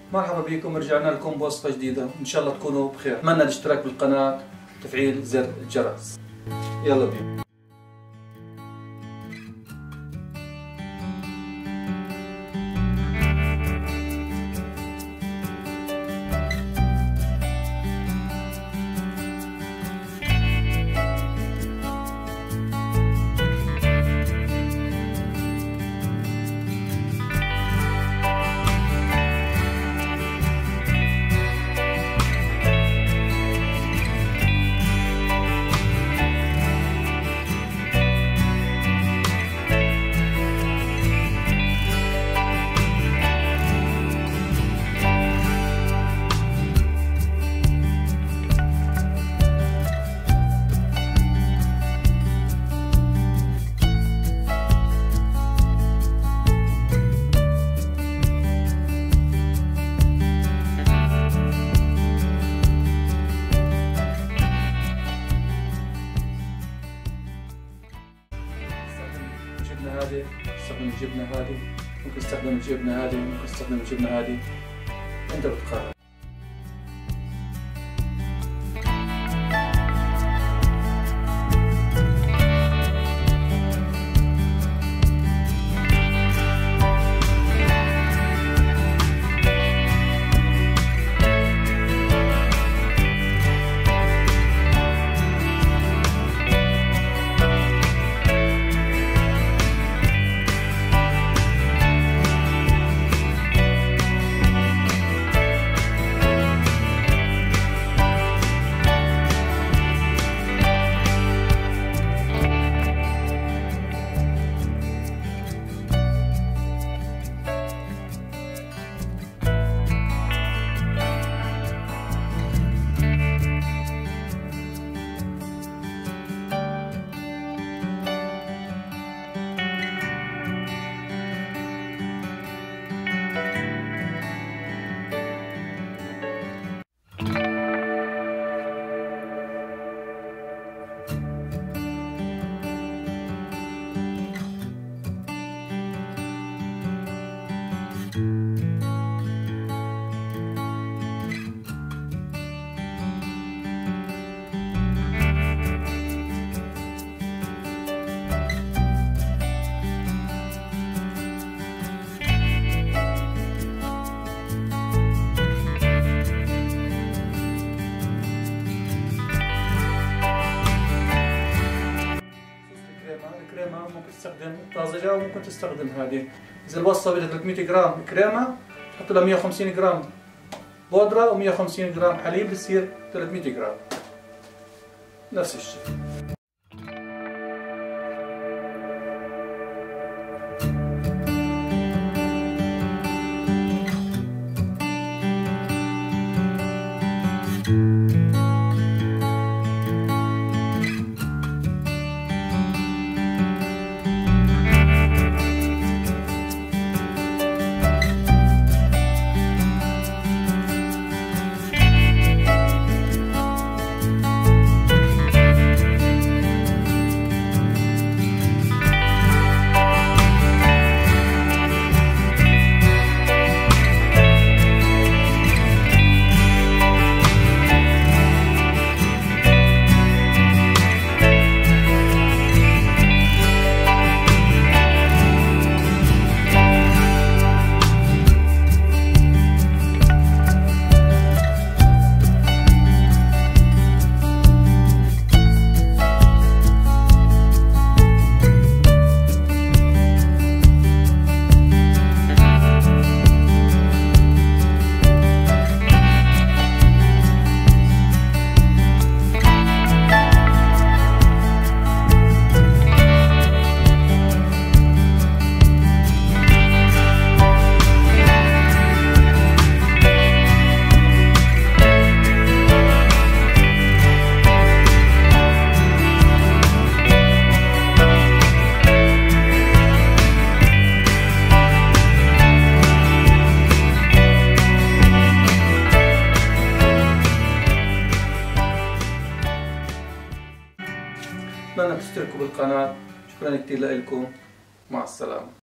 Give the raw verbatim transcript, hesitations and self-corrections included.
مرحبا بكم، رجعنا لكم بوصفة جديدة، إن شاء الله تكونوا بخير. أتمنى الاشتراك بالقناة وتفعيل زر الجرس. يلا بينا. الجبنة هذه استخدم الجبنة هذه، ممكن استخدم الجبنة هذه، ممكن استخدم الجبنة هذه، أنت بتقرر. ممكن تستخدم طازجة وممكن تستخدم هذه. إذا الوصفة بدها ثلاثمية جرام كريمة تحط لها مية وخمسين جرام بودرة ومية وخمسين جرام حليب، بتصير ثلاثمية جرام. نفس الشيء. أتمنى تشتركوا بالقناة. شكرا كثير لكم، مع السلامة.